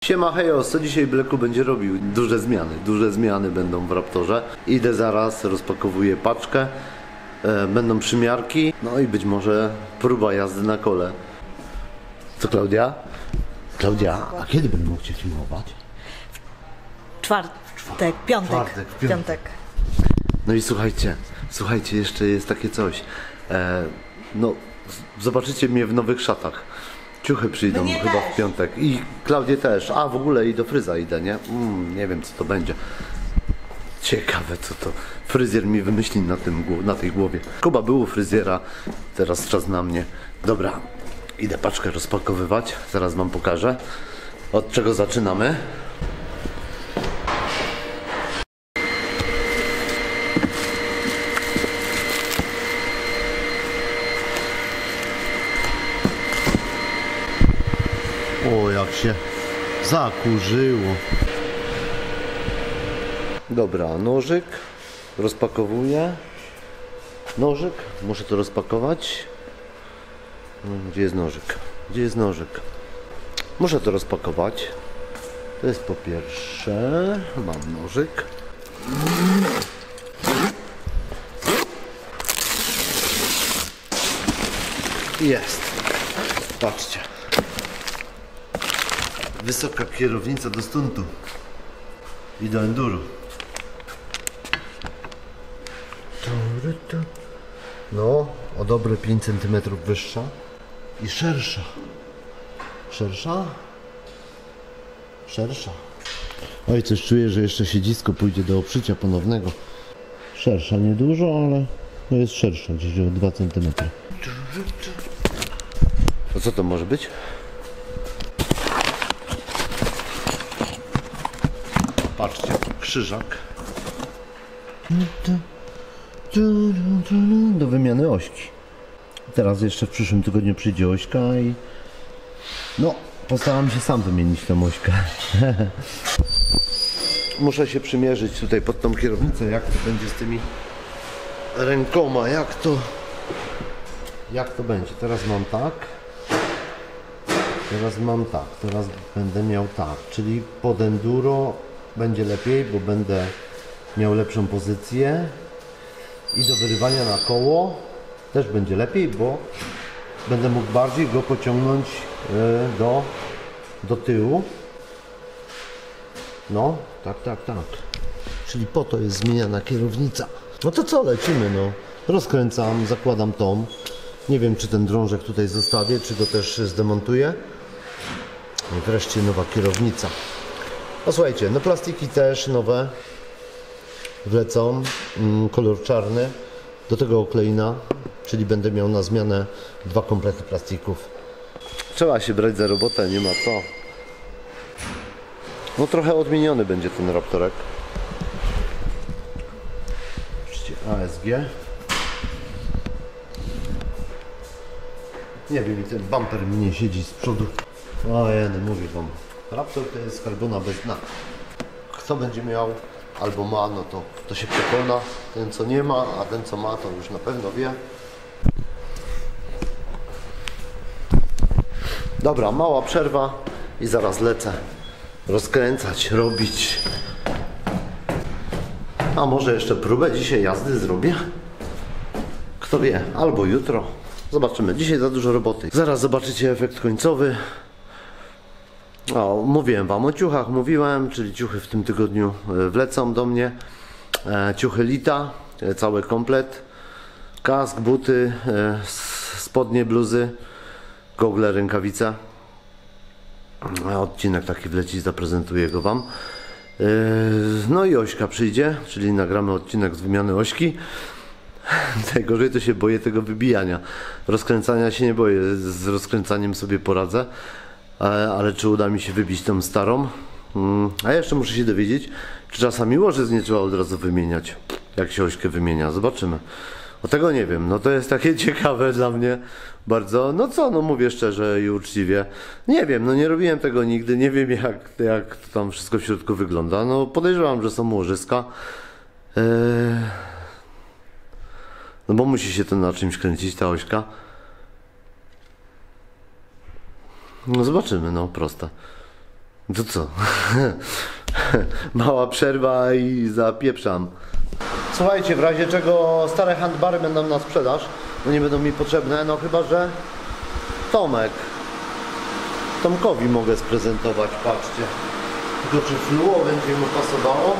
Siema, hejo, co dzisiaj Bleku będzie robił? Duże zmiany będą w Raptorze. Idę zaraz, rozpakowuję paczkę, będą przymiarki, no i być może próba jazdy na kole. Co, Klaudia? Klaudia, a kiedy będę mógł Cię filmować? Piątek. No i słuchajcie, jeszcze jest takie coś. No, zobaczycie mnie w nowych szatach. Ciuchy przyjdą chyba w piątek. I Klaudię też. A w ogóle i do fryza idę, nie? Nie wiem, co to będzie. Ciekawe, co to fryzjer mi wymyśli na tej głowie. Kuba był u fryzjera, teraz czas na mnie. Dobra, idę paczkę rozpakowywać. Zaraz wam pokażę, od czego zaczynamy. O, jak się zakurzyło. Dobra, nożyk. Rozpakowuję. Nożyk. Muszę to rozpakować. Gdzie jest nożyk? Gdzie jest nożyk? Muszę to rozpakować. To jest po pierwsze. Mam nożyk. Jest. Patrzcie. Wysoka kierownica do stuntu i do enduro. No, o dobre 5 cm wyższa i szersza. Szersza? Szersza. Oj, coś czuję, że jeszcze siedzisko pójdzie do obszycia ponownego. Szersza, niedużo, ale no jest szersza, gdzieś o 2 cm. A co to może być? Patrzcie, krzyżak do wymiany ośki. Teraz jeszcze w przyszłym tygodniu przyjdzie ośka i no, postaram się sam wymienić tę ośkę. Muszę się przymierzyć tutaj pod tą kierownicę, jak to będzie z tymi rękoma, jak to będzie. Teraz mam tak. Teraz będę miał tak, czyli pod enduro będzie lepiej, bo będę miał lepszą pozycję i do wyrywania na koło też będzie lepiej, bo będę mógł bardziej go pociągnąć do tyłu. No, tak. Czyli po to jest zmieniana kierownica. No to co, lecimy, no. Rozkręcam, zakładam tą. Nie wiem, czy ten drążek tutaj zostawię, czy go też zdemontuję. I wreszcie nowa kierownica. No słuchajcie, no plastiki też nowe wlecą, kolor czarny, do tego okleina, czyli będę miał na zmianę 2 komplety plastików. Trzeba się brać za robotę, nie ma co. No trochę odmieniony będzie ten Raptorek. Zobaczcie, ASG. Nie wiem, ten bumper mi nie siedzi z przodu. O jeny, mówię wam. Raptor to jest karbona bez dna. Kto będzie miał albo ma, no to się przekona. Ten co nie ma, a ten co ma, to już na pewno wie. Dobra, mała przerwa i zaraz lecę rozkręcać, robić. A może jeszcze próbę dzisiaj jazdy zrobię? Kto wie, albo jutro. Zobaczymy. Dzisiaj za dużo roboty. Zaraz zobaczycie efekt końcowy. O, mówiłem wam o ciuchach, czyli ciuchy w tym tygodniu wlecą do mnie. Ciuchy Lita, cały komplet. Kask, buty, spodnie, bluzy, gogle, rękawice. Odcinek taki wleci, zaprezentuję go wam. No i ośka przyjdzie, czyli nagramy odcinek z wymiany ośki. Najgorzej to się boję tego wybijania. Rozkręcania się nie boję, z rozkręcaniem sobie poradzę. Ale czy uda mi się wybić tą starą? A jeszcze muszę się dowiedzieć, czy czasami łożyc nie trzeba od razu wymieniać, jak się ośkę wymienia. Zobaczymy. O tego nie wiem. No to jest takie ciekawe dla mnie bardzo. No co, no mówię szczerze i uczciwie. Nie wiem, no nie robiłem tego nigdy. Nie wiem jak to tam wszystko w środku wygląda. No podejrzewam, że są łożyska. No bo musi się to na czymś kręcić, ta ośka. No zobaczymy, no proste. To co? Mała przerwa i zapieprzam. Słuchajcie, w razie czego stare handbary będą na sprzedaż, bo nie będą mi potrzebne, no chyba że Tomkowi mogę sprezentować, patrzcie. Tylko czy fluo będzie mu pasowało?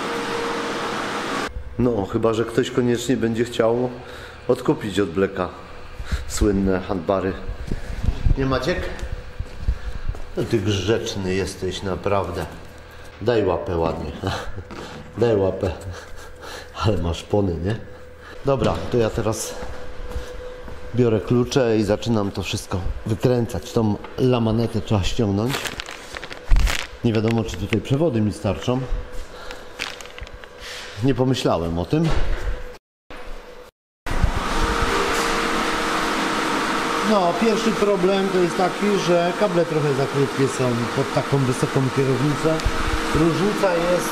No, chyba że ktoś koniecznie będzie chciał odkupić od Blacka słynne handbary. Nie, Maciek? No ty grzeczny jesteś naprawdę. Daj łapę ładnie. Daj łapę. Ale masz pony, nie? Dobra, to ja teraz biorę klucze i zaczynam to wszystko wykręcać. Tą lamanetę trzeba ściągnąć. Nie wiadomo, czy tutaj przewody mi starczą. Nie pomyślałem o tym. No, pierwszy problem to jest taki, że kable trochę za krótkie są pod taką wysoką kierownicę. Różnica jest,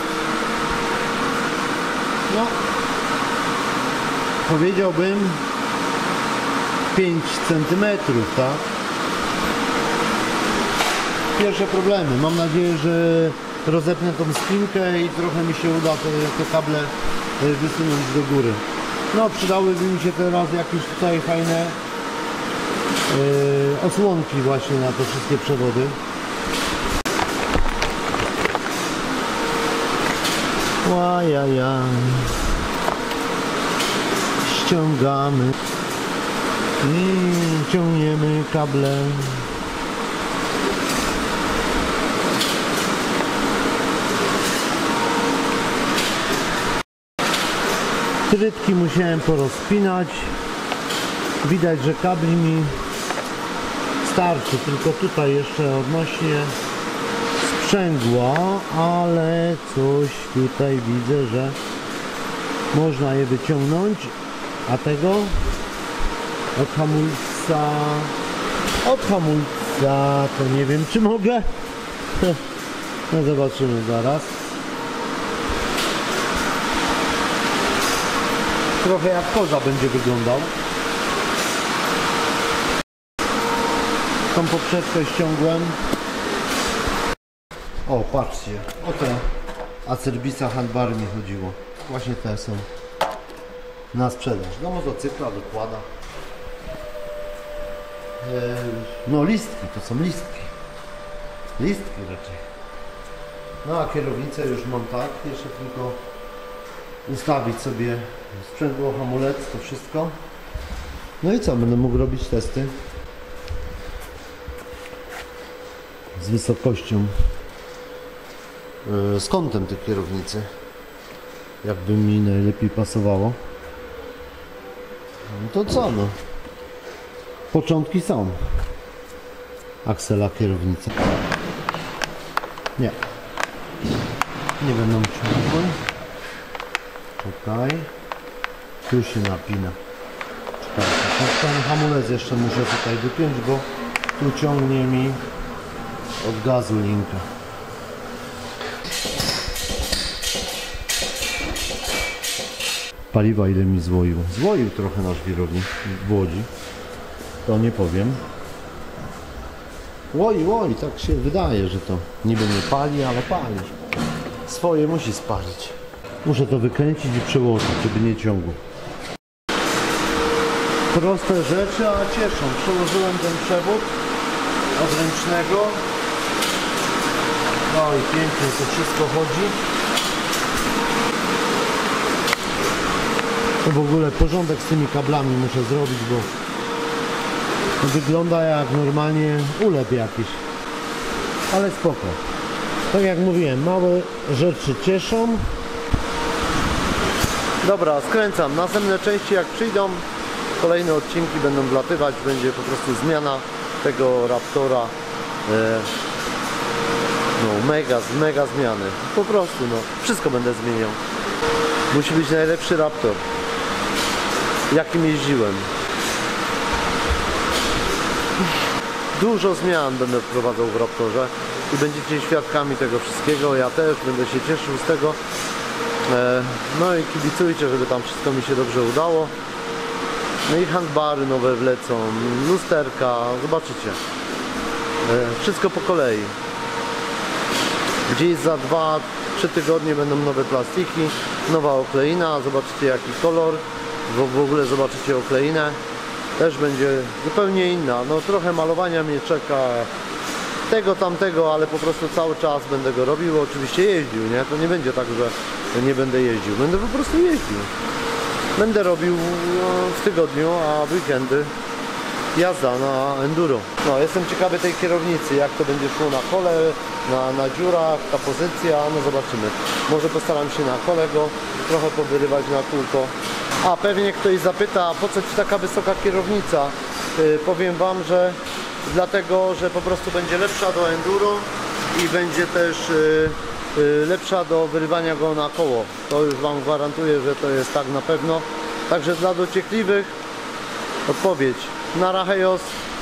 no, powiedziałbym 5 cm, tak? Pierwsze problemy. Mam nadzieję, że rozepnę tą spinkę i trochę mi się uda te kable wysunąć do góry. No, przydałyby mi się teraz jakieś tutaj fajne osłonki właśnie na te wszystkie przewody. Łajajaj. Ściągamy i ciągniemy kable. Trytki musiałem porozpinać. Widać, że kabli mi starczy, tylko tutaj jeszcze odnośnie sprzęgła, ale coś tutaj widzę, że można je wyciągnąć, a tego od hamulca to nie wiem, czy mogę. No zobaczymy zaraz. Trochę jak koza będzie wyglądał. Tą poprzeczkę ściągłem. O, patrzcie, o te Acerbisa handbary mi chodziło. Właśnie te są na sprzedaż. Do motocykla dokłada. No listki, to są listki. Listki raczej. No a kierownicę już mam tak, jeszcze tylko ustawić sobie sprzęgło, hamulec, to wszystko. No i co, będę mógł robić testy z wysokością, z kątem tej kierownicy, jakby mi najlepiej pasowało. No to co, no, początki są. Aksela kierownicy nie będą ciągłe. Czekaj, tu się napina. Czekaj, ten hamulec jeszcze muszę tutaj wypiąć, bo tu ciągnie mi od gazu linka. Paliwa ile mi złoił? Złoił trochę nasz wirownik w Łodzi. To nie powiem. Łoi, tak się wydaje, że to niby nie pali, ale pali. Swoje musi spalić. Muszę to wykręcić i przełożyć, żeby nie ciągło. Proste rzeczy, a cieszą. Przełożyłem ten przewód od ręcznego. No i pięknie to wszystko chodzi. To w ogóle porządek z tymi kablami muszę zrobić, bo to wygląda jak normalnie ulep jakiś. Ale spoko. Tak jak mówiłem, małe rzeczy cieszą. Dobra, skręcam. Następne części jak przyjdą, kolejne odcinki będą wlatywać, będzie po prostu zmiana tego Raptora. No mega zmiany. Po prostu no, wszystko będę zmieniał. Musi być najlepszy Raptor, jakim jeździłem. Dużo zmian będę wprowadzał w Raptorze i będziecie świadkami tego wszystkiego. Ja też będę się cieszył z tego. No i kibicujcie, żeby tam wszystko mi się dobrze udało. No i handbary nowe wlecą, lusterka, zobaczycie. Wszystko po kolei. Gdzieś za 2-3 tygodnie będą nowe plastiki, nowa okleina, zobaczycie jaki kolor, w ogóle zobaczycie okleinę, też będzie zupełnie inna. No trochę malowania mnie czeka, tego, tamtego, ale po prostu cały czas będę go robił, oczywiście jeździł, nie? To nie będzie tak, że nie będę jeździł, będę po prostu jeździł. Będę robił w tygodniu, a w weekendy jazda na enduro. No, jestem ciekawy tej kierownicy, jak to będzie szło na kole, na dziurach, ta pozycja, no zobaczymy. Może postaram się na kole go trochę powyrywać na kółko. A pewnie ktoś zapyta, po co ci taka wysoka kierownica? Powiem wam, że dlatego, że po prostu będzie lepsza do enduro i będzie też lepsza do wyrywania go na koło. To już wam gwarantuję, że to jest tak na pewno. Także dla dociekliwych odpowiedź. Nara hejos.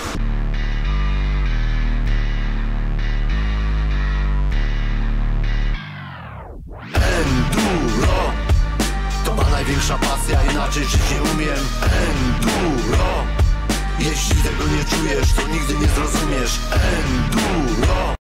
Enduro to ma największa pasja, inaczej żyć nie umiem. Enduro, jeśli tego nie czujesz, to nigdy nie zrozumiesz. Enduro.